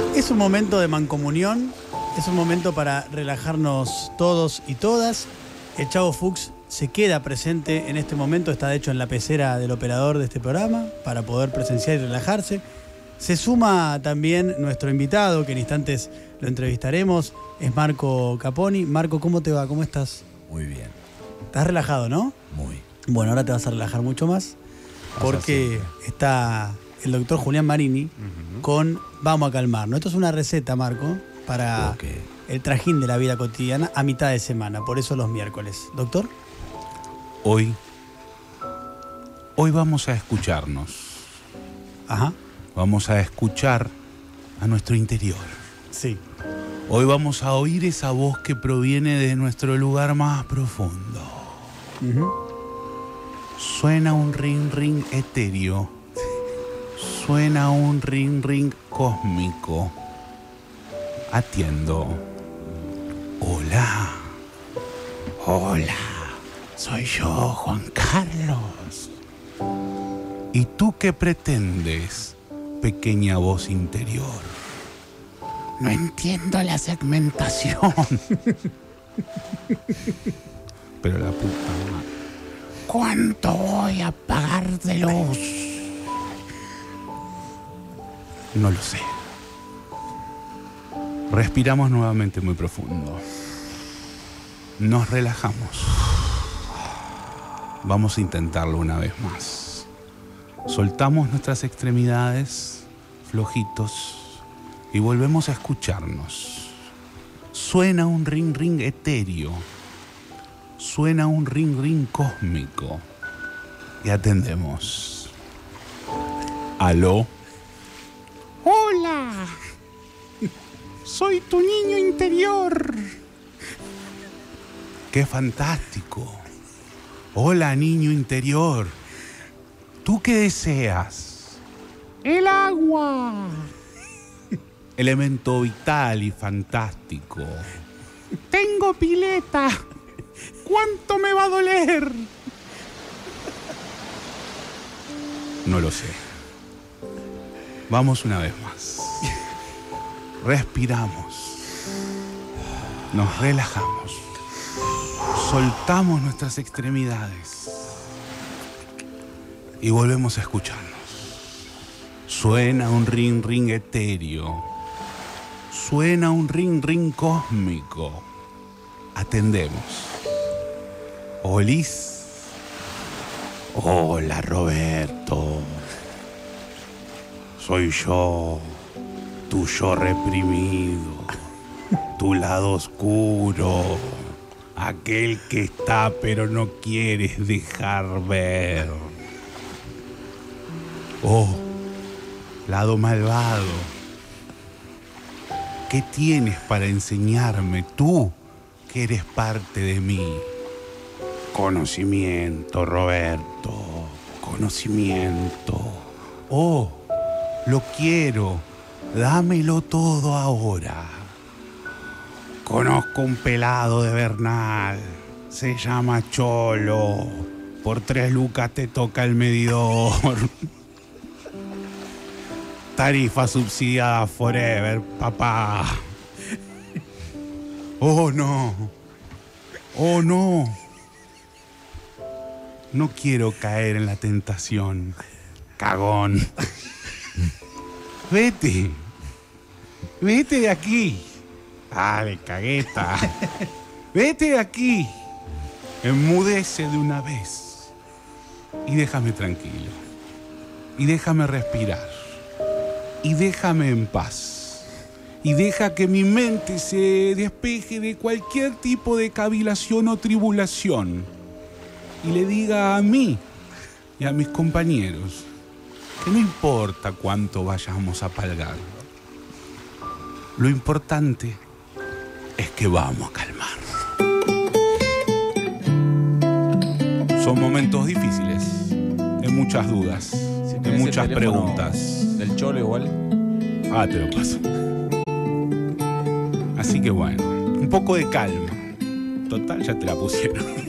Es un momento de mancomunión, es un momento para relajarnos todos y todas. El Chavo Fuchs se queda presente en este momento, está de hecho en la pecera del operador de este programa para poder presenciar y relajarse. Se suma también nuestro invitado, que en instantes lo entrevistaremos, es Marco Caponi. Marco, ¿cómo te va? ¿Cómo estás? Muy bien. ¿Estás relajado, no? Muy. Bueno, ahora te vas a relajar mucho más porque está el doctor Julián Marini con Vamos a Calmarnos. Esto es una receta, Marco, para el trajín de la vida cotidiana a mitad de semana, por eso los miércoles. ¿Doctor? Hoy vamos a escucharnos. Ajá. Vamos a escuchar a nuestro interior. Sí. Hoy vamos a oír esa voz que proviene de nuestro lugar más profundo. Suena un ring ring etéreo. Suena un ring ring cósmico. Atiendo. Hola. Hola. Soy yo, Juan Carlos. ¿Y tú qué pretendes, pequeña voz interior? No entiendo la segmentación. Pero la puta madre. ¿Cuánto voy a pagar de luz? No lo sé. Respiramos nuevamente muy profundo. Nos relajamos. Vamos a intentarlo una vez más. Soltamos nuestras extremidades, flojitos, y volvemos a escucharnos. Suena un ring ring etéreo. Suena un ring ring cósmico. Y atendemos. ¿Aló? ¡Hola! Soy tu niño interior. ¡Qué fantástico! Hola, niño interior. ¿Tú qué deseas? El agua. Elemento vital y fantástico. Tengo pileta. ¿Cuánto me va a doler? No lo sé. Vamos una vez más. Respiramos. Nos relajamos. Soltamos nuestras extremidades. Y volvemos a escucharnos. Suena un ring ring etéreo. Suena un ring ring cósmico. Atendemos. Olis. Hola, Roberto. Soy yo, tu yo reprimido, tu lado oscuro, aquel que está pero no quieres dejar ver. Oh, lado malvado, ¿qué tienes para enseñarme tú que eres parte de mí? Conocimiento, Roberto, conocimiento. Oh, lo quiero, dámelo todo ahora. Conozco un pelado de Bernal, se llama Cholo. Por 3 lucas te toca el medidor. Tarifa subsidiada forever, papá. Oh, no. Oh, no. No quiero caer en la tentación. Cagón. Vete. Vete de aquí. Dale, cagueta. Vete de aquí. Enmudece de una vez. Y déjame tranquilo. Y déjame respirar. Y déjame en paz. Y deja que mi mente se despeje de cualquier tipo de cavilación o tribulación. Y le diga a mí y a mis compañeros que no importa cuánto vayamos a palgar. Lo importante es que vamos a calmar. Son momentos difíciles, de muchas dudas, de muchas preguntas. Del Cholo igual. Ah, te lo paso. Así que bueno, un poco de calma. Total, ya te la pusieron.